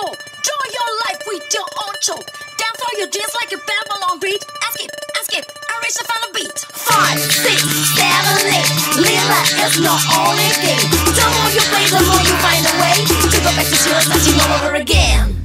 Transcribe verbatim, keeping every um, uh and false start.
soul. Draw your life with your own choke. Down for your dreams like a Babylon beat. Ask it, ask it, I reach the final beat. Five, six, seven, eight. Lila is not only game. The more you play, the more you find a way to go back to zero, starting all over again.